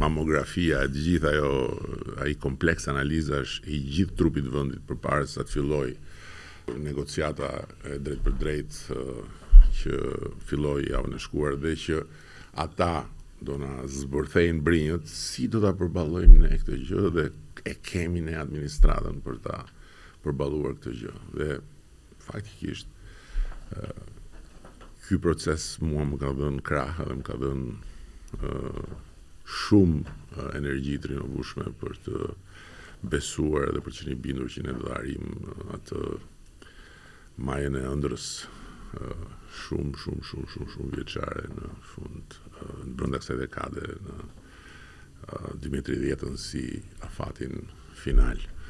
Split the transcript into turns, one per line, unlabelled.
mamografia, gjithë ai kompleks analizash i gjithë trupit të vendit përpara se të filloj negociata e drejt për drejt që filloi javën e shkuar dhe që ata do na zbërthejnë brinjët, si do ta përballojmë ne këtë gjë dhe e kemi ne administratën për ta përballuar këtë gjë. Dhe faktikisht ky proces mua më ka dhënë krah dhe më ka dhënë shumë energji të rinovueshme për të besuar dhe për të qenë i bindur që ne do të arrijmë atë majën e ëndrrës shumë vjeçare në fund, brenda kësaj dekade, në 2030 si afatin final.